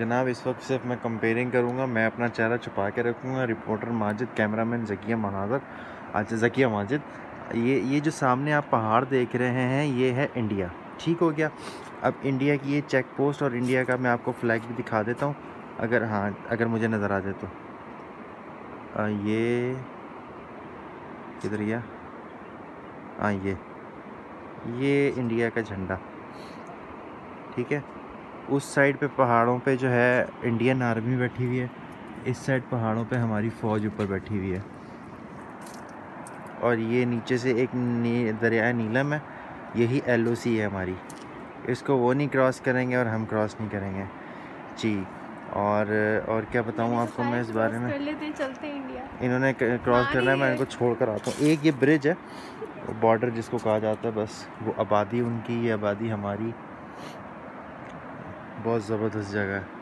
जनाब इस वक्त सिर्फ मैं कंपेयरिंग करूँगा, मैं अपना चेहरा छुपा के रखूँगा। रिपोर्टर माजिद, कैमरामैन ज़किया मनाज़र, अच्छा ज़किया माजिद। ये जो सामने आप पहाड़ देख रहे हैं ये है इंडिया, ठीक हो गया। अब इंडिया की ये चेक पोस्ट और इंडिया का मैं आपको फ्लैग भी दिखा देता हूँ, अगर हाँ अगर मुझे नज़र आ जाए तो। ये किधर गया? हाँ ये इंडिया का झंडा, ठीक है। उस साइड पे पहाड़ों पे जो है इंडियन आर्मी बैठी हुई है, इस साइड पहाड़ों पे हमारी फ़ौज ऊपर बैठी हुई है। और ये नीचे से एक दरिया नीलम है, यही LOC है हमारी। इसको वो नहीं क्रॉस करेंगे और हम क्रॉस नहीं करेंगे जी। और क्या बताऊँ आपको मैं इस बारे में। चलते इंडिया इन्होंने क्रॉस करना है, मैं इनको छोड़ कर आता हूँ। एक ये ब्रिज है, बॉर्डर जिसको कहा जाता है, बस वो आबादी उनकी, ये आबादी हमारी। बहुत ज़बरदस्त जगह है।